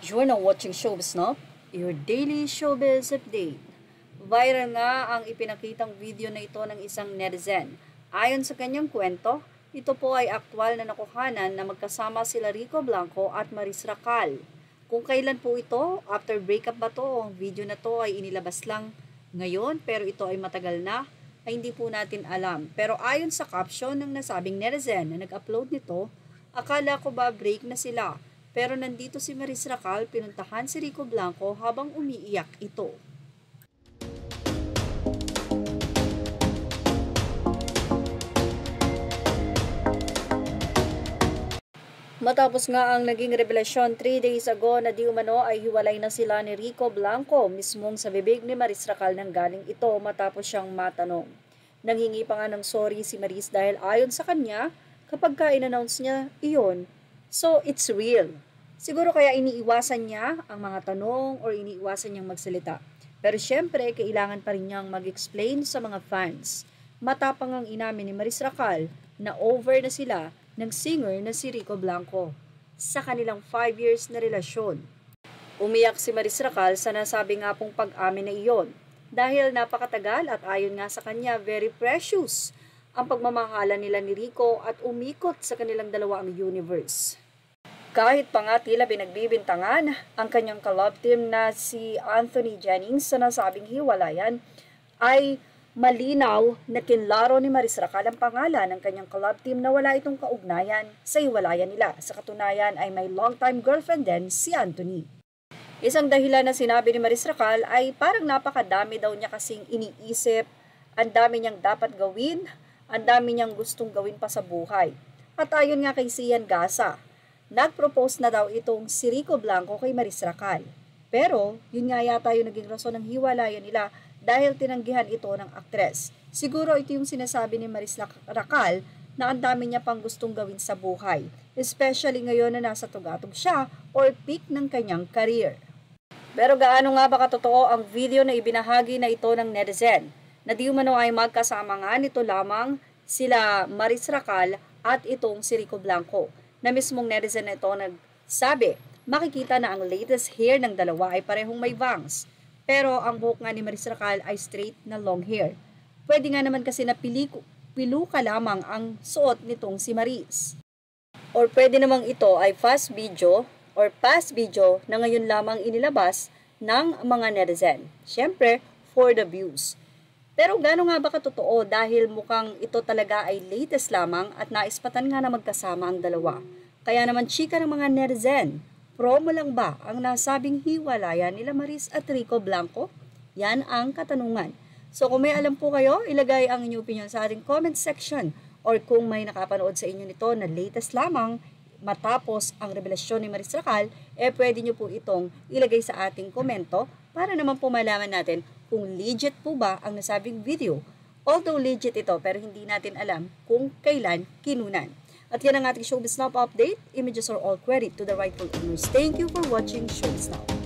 You're now watching Showbiz Now, your daily showbiz update. Viral nga ang ipinakitang video na ito ng isang netizen. Ayon sa kanyang kwento, ito po ay aktwal na nakuhanan na magkasama sila Rico Blanco at Maris Racal. Kung kailan po ito, after breakup ba to, ang video na to ay inilabas lang ngayon pero ito ay matagal na, ay hindi po natin alam. Pero ayon sa caption ng nasabing netizen na nag-upload nito, akala ko ba break na sila? Pero nandito si Maris Racal, pinuntahan si Rico Blanco habang umiiyak ito. Matapos nga ang naging revelasyon 3 days ago na di umano ay hiwalay na sila ni Rico Blanco, mismong sa bibig ni Maris Racal nang galing ito matapos siyang matanong. Nanghingi pa nga ng sorry si Maris dahil ayon sa kanya, kapag in-announce niya iyon, so it's real. Siguro kaya iniiwasan niya ang mga tanong or iniiwasan niyang magsalita. Pero syempre, kailangan pa rin niyang mag-explain sa mga fans. Matapang ang inamin ni Maris Racal na over na sila ng singer na si Rico Blanco sa kanilang 5 years na relasyon. Umiyak si Maris Racal sa nasabi nga pong pag-amin na iyon dahil napakatagal at ayon nga sa kanya very precious ang pagmamahalan nila ni Rico at umikot sa kanilang dalawa ang universe. Kahit pa nga tila pinagbibintangan ang kanyang ka-love team na si Anthony Jennings sa nasabing hiwalayan, ay malinaw na kinlaro ni Maris Racal ang pangalan ng kanyang ka-love team na wala itong kaugnayan sa hiwalayan nila. Sa katunayan ay may long-time girlfriend din si Anthony. Isang dahilan na sinabi ni Maris Racal ay parang napakadami daw niya kasing iniisip, ang dami niyang dapat gawin, ang dami niyang gustong gawin pa sa buhay. At ayon nga kay Sian Gasa, nag-propose na daw itong si Rico Blanco kay Maris Racal. Pero, yun nga yata yung naging rason ng hiwalayan nila dahil tinanggihan ito ng aktres. Siguro ito yung sinasabi ni Maris Racal na ang dami niya pang gustong gawin sa buhay, especially ngayon na nasa tugatog siya or peak ng kanyang career. Pero gaano nga ba katotoo ang video na ibinahagi na ito ng netizen? Na di umano ay magkasama nga nito lamang sila Maris Racal at itong si Rico Blanco, na mismong netizen na ito nagsabi, makikita na ang latest hair ng dalawa ay parehong may bangs. Pero ang buhok nga ni Maris Racal ay straight na long hair. Pwede nga naman kasi na piluka lamang ang suot nitong si Maris. Or pwede namang ito ay past video na ngayon lamang inilabas ng mga netizen. Siyempre, for the views. Pero gano'n nga ba katotoo dahil mukhang ito talaga ay latest lamang at naispatan nga na magkasama ang dalawa. Kaya naman chika ng mga netizen, promo lang ba ang nasabing hiwalayan nila Maris at Rico Blanco? Yan ang katanungan. So kung may alam po kayo, ilagay ang inyong opinion sa ating comment section. Or kung may nakapanood sa inyo nito na latest lamang matapos ang revelasyon ni Maris Racal, pwede nyo po itong ilagay sa ating komento para naman po malaman natin kung legit po ba ang nasabing video. Although legit ito, pero hindi natin alam kung kailan kinunan. At yan ang ating Showbiz Now update. Images are all credit to the rightful owners. Thank you for watching Showbiz Now.